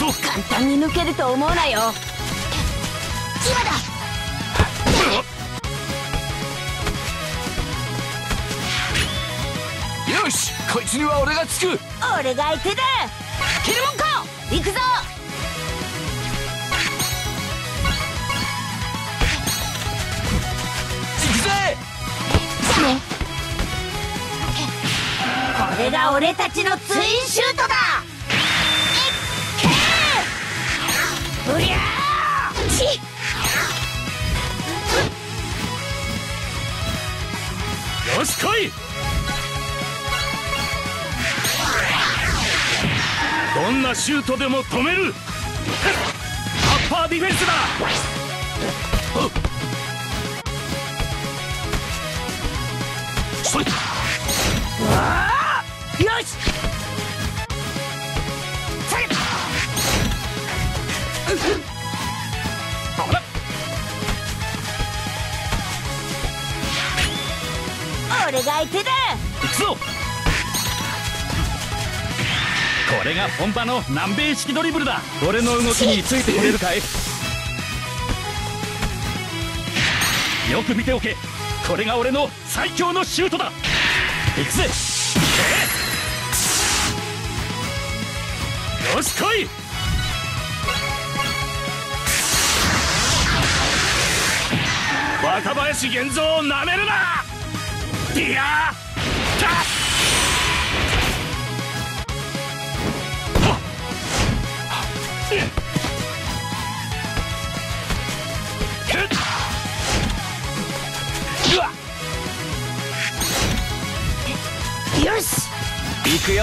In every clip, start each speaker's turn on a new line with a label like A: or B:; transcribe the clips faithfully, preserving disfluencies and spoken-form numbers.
A: ぞ。簡単に抜けると思うなよ。今だ。
B: よし、こいつには俺がつく。
A: 俺が相手だ。ケルモンコ行くぞ。
B: 行くぜ。
A: ね、これが俺たちのツインシュートだ。いっけー。うりゃーち。
B: よし来い。どんなシュートでも止める。アッパーディフェンスだ。そい。
A: わー、よし。
B: あら、
A: 俺が相手だ。
B: 行くぞ。これが本場の南米式ドリブルだ。俺の動きについてくれるかい。よく見ておけ。これが俺の最強のシュートだ。行くぜ。よし来い。若林源三をなめるな。ディアータ
A: よし、
B: 行くよ。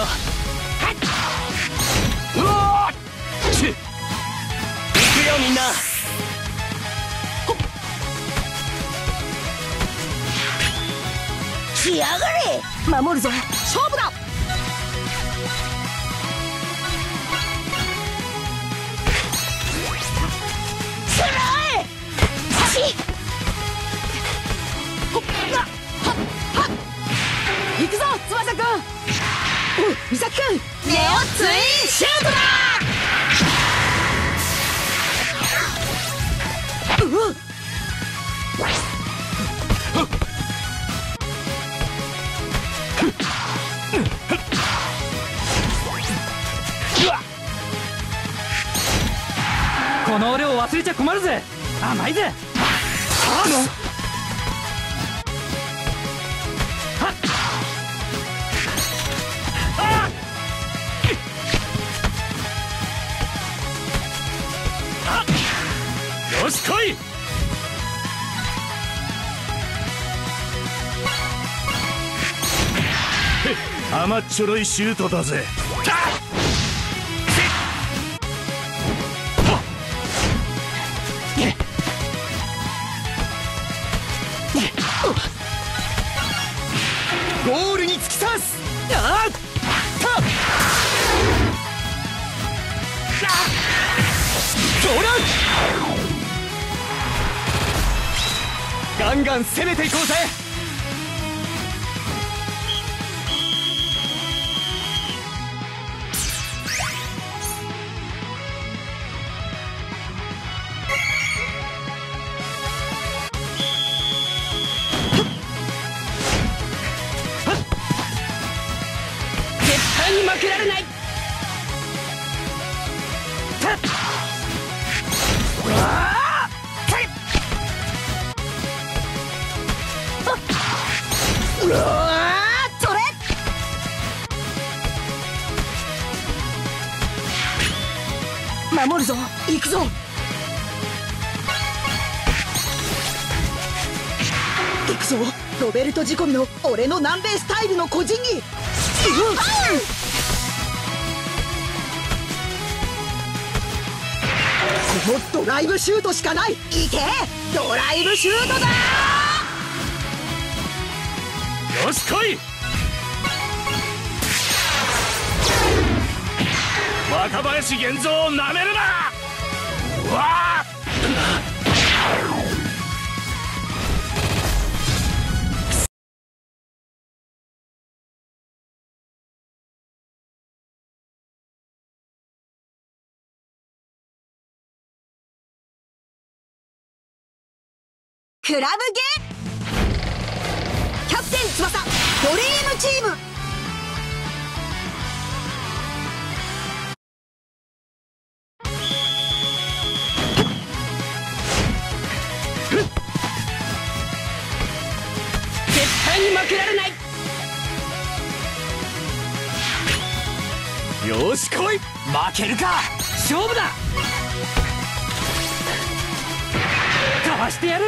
B: うわーち行くよみんな。
A: 来やがれ。守るぞ。勝負だ。つらい。ちほっなはっはっ。行くぞ翼くん。おう美咲くん。ネオツインシュートだ。うっ。
B: この俺を忘れちゃ困るぜ。甘いぜ。はっよし来い。甘っちょろいシュートだぜ。ゴールに突き刺す。あったどうだ。ガンガン攻めていこうぜ。絶対に負けられない。
A: うわー、それ。守るぞ。行くぞ。行くぞ。ロベルト仕込みの俺の南米スタイルの個人技。このドライブシュートしかない。いけ、ドライブシュートだ。
B: よし来い。若林源三をなめるな。わあ
A: クラブゲーキャプテン翼ドリームチーム。絶対に負けられない。
B: よし来い。負けるか。勝負だ。かわしてやる。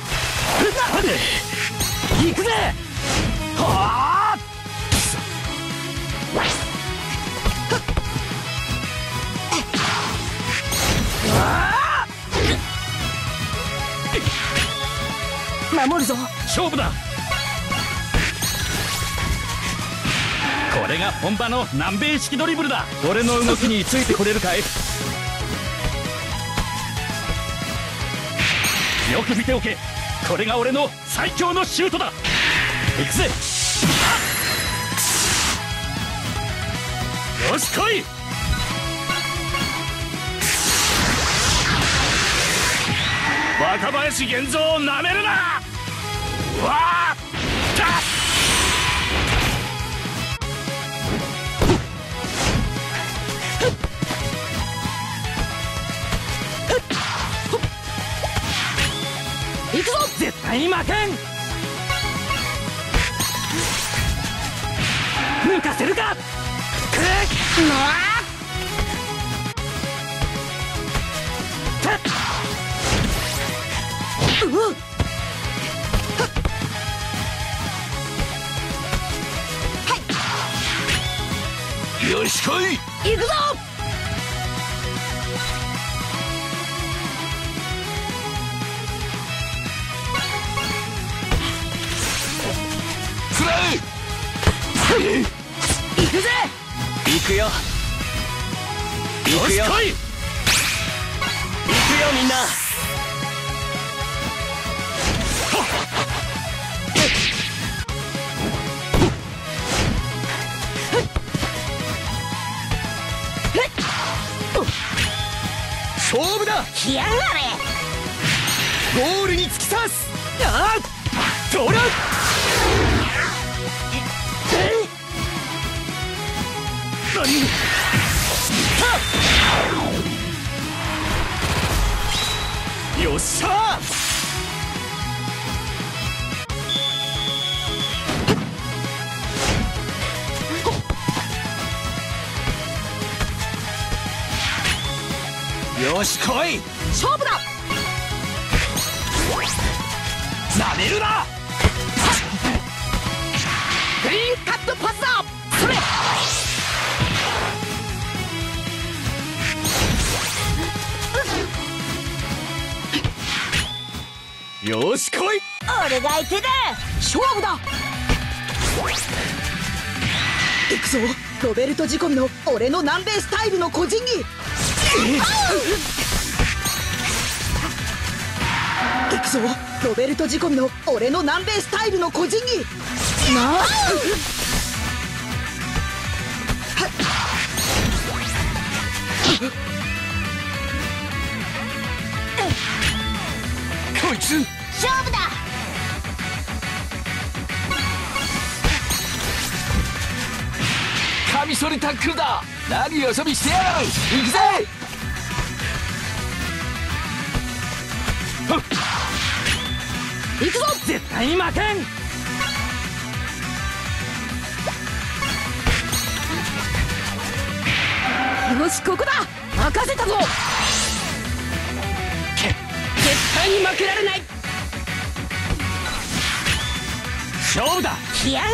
B: 行くぜ。はあ。
A: 守るぞ。
B: 勝負だ。これが本場の南米式ドリブルだ。俺の動きについてこれるかい。よく見ておけ。これが俺の最強のシュートだ。行くぜ。よし来い。若林源三をなめるな。わあ行くぞ。絶対に負けん。抜かせるか。くっうっよし来い。
A: 行くぞ。
B: くらえ。行くぜ。行くよ。行くよ。行くよみんな。勝負だ。
A: 来やがれ。
B: ゴールに突き刺す。ああ取る。よっしゃ。よし来い。
A: 勝負だ。
B: なめるな。
A: グリーンカットパスだ。それ。
B: よし来い。
A: 俺が相手だ。勝負だ。行くぞ。ロベルト仕込みの俺の南米スタイルの個人技。行くぞ。ロベルト仕込みの俺の南米スタイルの個人技。なあ
B: こいつ。
A: 勝負だ。
B: カミソリタックルだ。何遊びしてやがる。行くぜ。行くぞ。絶対に負けん。
A: よしここだ。任せたぞ。
B: 絶対に負けられない。勝負だ。
A: 来やがれ。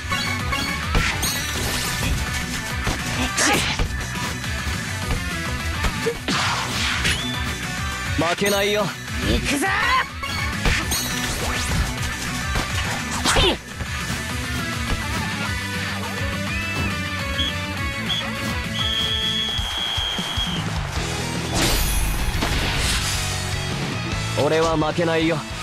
B: 負けないよ。
A: 行くぞ。
B: 俺は負けないよ。